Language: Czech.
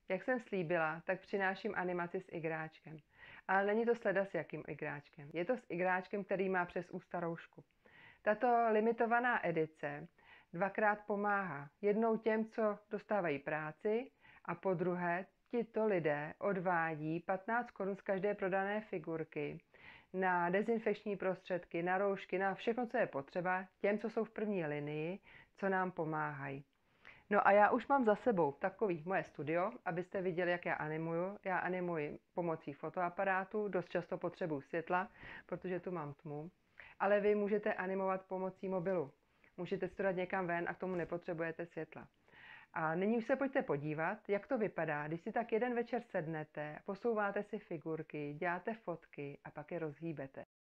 Jak jsem slíbila, tak přináším animaci s igráčkem. Ale není to sleda s jakým igráčkem. Je to s igráčkem, který má přes ústa roušku. Tato limitovaná edice dvakrát pomáhá. Jednou těm, co dostávají práci, a po druhé tito lidé odvádí 15 korun z každé prodané figurky na dezinfekční prostředky, na roušky, na všechno, co je potřeba, těm, co jsou v první linii, co nám pomáhají. No a já už mám za sebou takový moje studio, abyste viděli, jak já animuju. Já animuji pomocí fotoaparátu, dost často potřebuji světla, protože tu mám tmu. Ale vy můžete animovat pomocí mobilu. Můžete si to dát někam ven a k tomu nepotřebujete světla. A nyní už se pojďte podívat, jak to vypadá, když si tak jeden večer sednete, posouváte si figurky, děláte fotky a pak je rozhýbete.